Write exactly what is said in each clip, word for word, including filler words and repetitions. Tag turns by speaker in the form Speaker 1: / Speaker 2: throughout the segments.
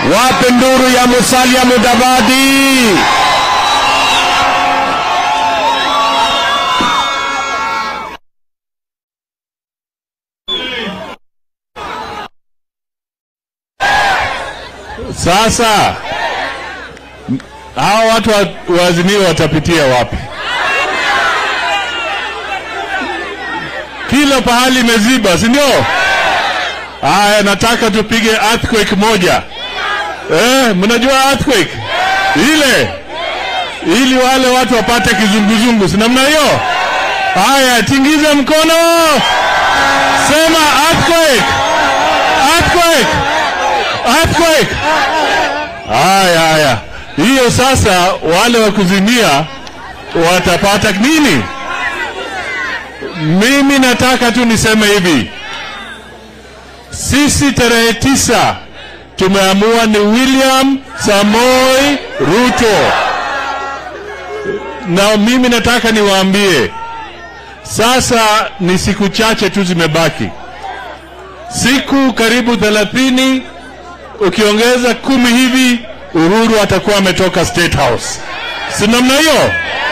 Speaker 1: Wapi nduru ya Musalia Mudavadi? Sasa hao watu wa Azimio watapitia wapi? Kila pahali meziba, si ndio? Haya, nataka tupige earthquake moja. Eh, mnajua earthquake? Ile ili wale watu wapate kizunguzungu, si namna hiyo? Haya, tingiza mkono. Sema earthquake. Earthquake. Earthquake. Haya haya. Hiyo sasa wale wa kuzimia watapata nini? Mimi nataka tu niseme hivi. Sisi tarehe tisa tumeamua ni William Samoei Ruto. Na mimi nataka niwaambie sasa ni siku chache tu zimebaki. Siku karibu thelathini, ukiongeza kumi hivi Uhuru atakuwa ametoka State House. Si namna hiyo?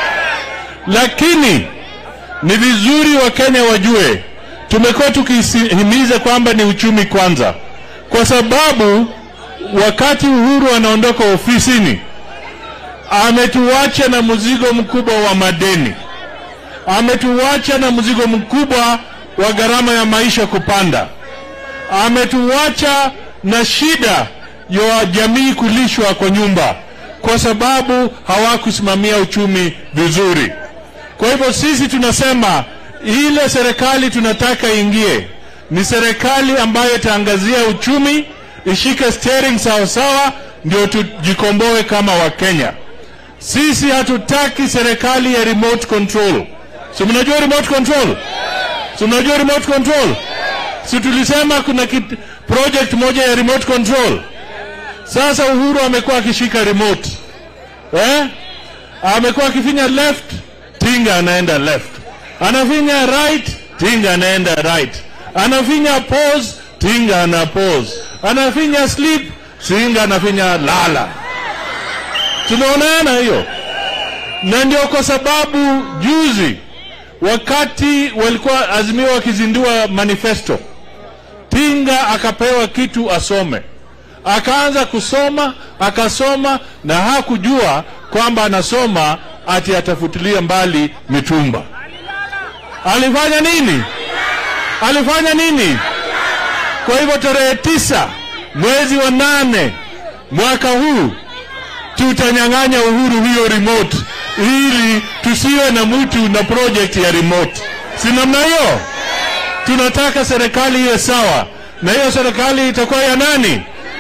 Speaker 1: Lakini ni vizuri wa Kenya wajue tumekuwa tukihimiza kwamba ni uchumi kwanza, kwa sababu wakati Uhuru anaondoka ofisini ametuacha na mzigo mkubwa wa madeni, ametuacha na mzigo mkubwa wa gharama ya maisha kupanda, ametuacha na shida ya jamii kulishwa kwa nyumba kwa sababu hawakusimamia uchumi vizuri. Kwa hivyo sisi tunasema ile serikali tunataka ingie ni serikali ambayo itaangazia uchumi, ishike steering sawa sawa, ndio tujikomboe kama Wakenya. Sisi hatutaki serikali ya remote control. So mnajua remote control? So mnajua remote control? Si tulisema kuna project moja ya remote control. Sasa Uhuru amekuwa akishika remote. Eh? Amekuwa akifinya left, tinga anaenda left. Anafinya right, tinga anaenda right. Anafinya pause, tinga ana pause. Anafinya sleep, tinga anafinya lala. Tunaonana hiyo. Na ndio kwa sababu juzi wakati walikuwa Azimio wakizindua manifesto, tinga akapewa kitu asome. Akaanza kusoma, akasoma na hakujua kwamba anasoma ati atafutilia mbali mitumba. Alifanya nini? Alifanya nini? Kwa hivyo tarehe tisa mwezi wa nane mwaka huu tutanyang'anya Uhuru hiyo remote ili tusiwe na mtu na project ya remote. Si namna hiyo? Tunataka serikali iwe sawa, na hiyo serikali itakuwa ya nani?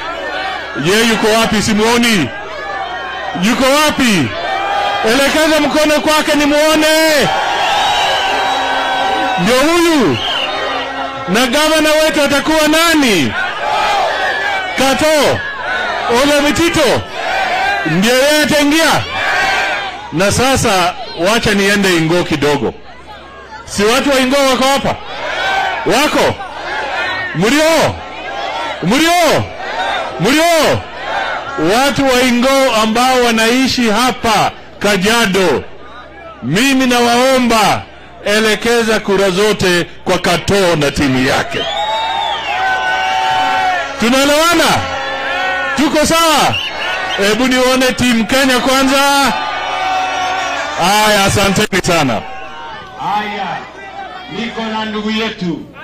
Speaker 1: Ye yuko wapi? Simuoni. Yuko wapi? Elekeza mkono kwake nimuone. Ndio huyu. Na gavana wetu atakuwa nani? Kato Ole Mitito. Ndio yeye ataingia. Na sasa wacha niende Ingo kidogo. Si watu wa Ingo wako hapa? Wako? Murio? Murio? Murio? Watu wa Ingo ambao wanaishi hapa Kajiado, mimi na waomba elekeza kura zote kwa Kato na timu yake. Tunaelewana? Tuko sawa? Hebu nione timu Kenya kwanza. Aya, asanteni sana.
Speaker 2: Aya, niko na ndugu yetu